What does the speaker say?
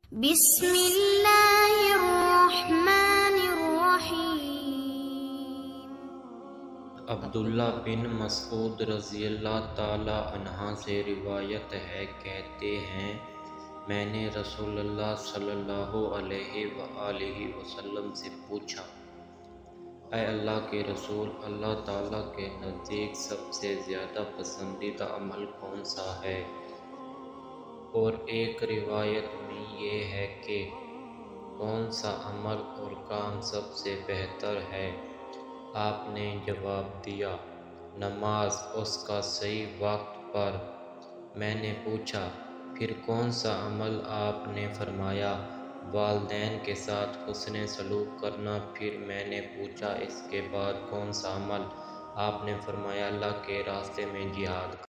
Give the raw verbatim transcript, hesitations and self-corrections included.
بسم اللہ الرحمن الرحیم۔ عبداللہ بن مسعود رضی اللہ تعالی عنہ سے روایت ہے، کہتے ہیں میں نے رسول اللہ صلی اللہ علیہ وآلہ وسلم سے پوچھا، اے اللہ کے رسول، اللہ تعالیٰ کے نزدیک سب سے زیادہ پسندیدہ عمل کون سا ہے؟ اور ایک روایت میں یہ ہے کہ کون سا عمل اور کام سب سے بہتر ہے؟ آپ نے جواب دیا، نماز اس کا صحیح وقت پر۔ میں نے پوچھا، پھر کون سا عمل؟ آپ نے فرمایا، والدین کے ساتھ حسن سلوک کرنا۔ پھر میں نے پوچھا، اس کے بعد کون سا عمل؟ آپ نے فرمایا، اللہ کے راستے میں جہاد